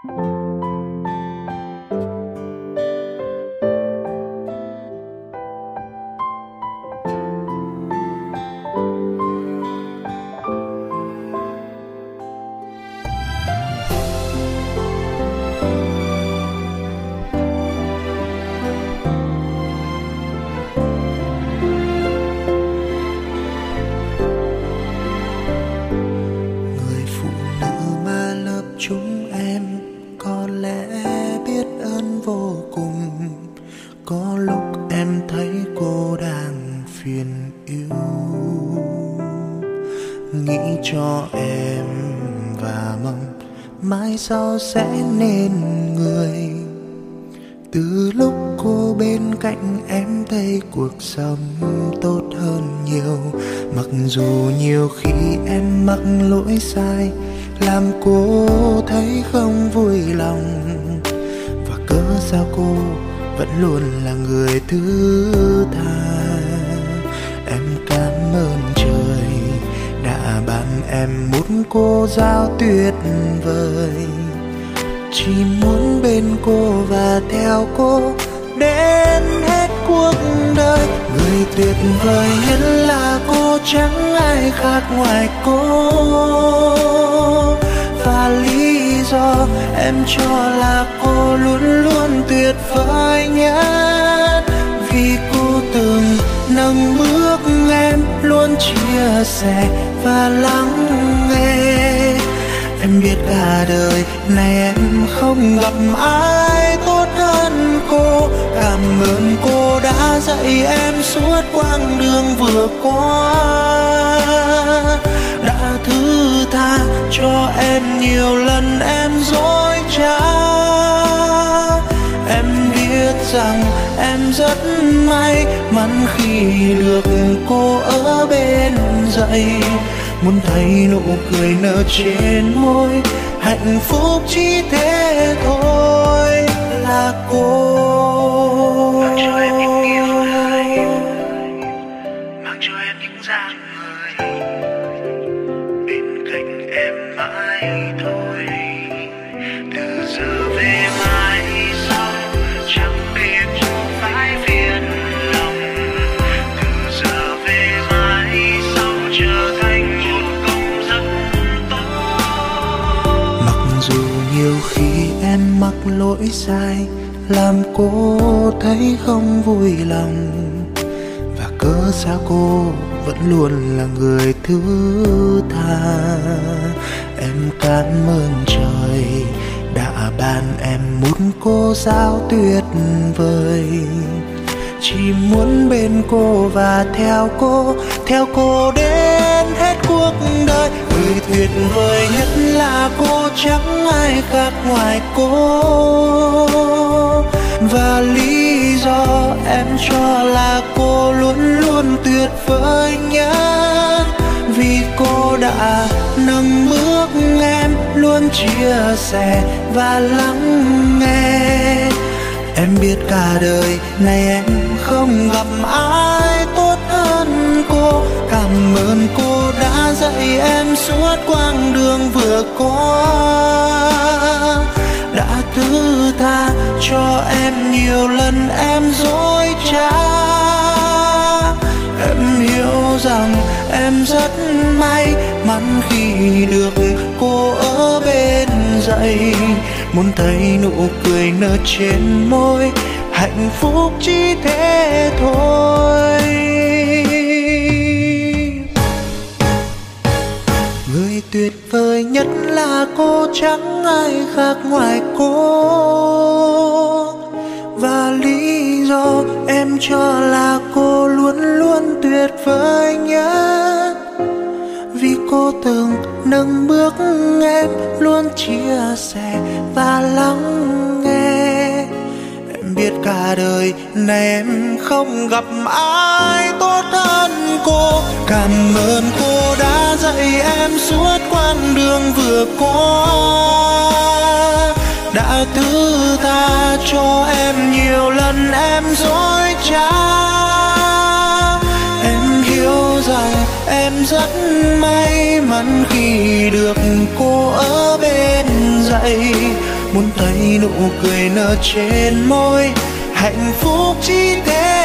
chúng em có lẽ biết ơn vô cùng. Có lúc em thấy cô đang phiền yêu, nghĩ cho em và mong mai sau sẽ nên người. Từ lúc cô bên cạnh em thấy cuộc sống tốt hơn nhiều. Mặc dù nhiều khi em mắc lỗi sai, làm cô thấy không vui lòng. Và cớ sao cô vẫn luôn là người thứ tha. Em cảm ơn trời đã ban em một cô giáo tuyệt vời. Chỉ muốn bên cô và theo cô đến hết cuộc đời. Người tuyệt vời nhất là cô, chẳng ai khác ngoài cô. Và lý do em cho là cô luôn luôn tuyệt vời nhất, vì cô từng nâng bước em, luôn chia sẻ và lắng nghe. Em biết cả đời này em không gặp ai tốt hơn cô. Cảm ơn cô đã dạy em suốt quãng đường vừa qua, đã thứ tha cho em nhiều lần em dối trá. Em biết rằng em rất may mắn khi được cô ở bên dậy. Muốn thấy nụ cười nở trên môi, hạnh phúc chỉ thế thôi là cô. Mang cho em những yêu hay, mang cho em những dáng người, bên cạnh em mãi thôi. Từ giờ về mai sau chẳng biết phải phiền lòng. Từ giờ về mai sau trở thành nhiều khi em mắc lỗi sai, làm cô thấy không vui lòng. Và cớ sao cô vẫn luôn là người thứ tha. Em cảm ơn trời đã ban em một cô giáo tuyệt vời. Chỉ muốn bên cô và theo cô đến hết cuộc đời. Người tuyệt vời nhất là cô, chẳng ai khác ngoài cô. Và lý do em cho là cô luôn luôn tuyệt vời nhất, vì cô đã nâng bước em, luôn chia sẻ và lắng nghe. Em biết cả đời này em không gặp ai tốt hơn cô. Cảm ơn cô đã dạy em suốt quãng đường vừa qua, đã thứ tha cho em nhiều lần em dối trá. Em hiểu rằng em rất may mắn khi được cô ở bên dậy. Muốn thấy nụ cười nở trên môi, hạnh phúc chỉ thế thôi. Người tuyệt vời nhất là cô, chẳng ai khác ngoài cô. Và lý do em cho là cô luôn luôn tuyệt vời nhất, vì cô từng nâng bước em, luôn chia sẻ và lắng nghe. Em biết cả đời này em không gặp ai tốt hơn cô. Cảm ơn cô đã dạy em suốt quãng đường vừa qua, đã thứ tha cho em nhiều lần em dối trá. Em hiểu rằng em rất may mắn khi được cô ở bên dậy. muốn thấy nụ cười nở trên môi. Hạnh phúc chỉ thế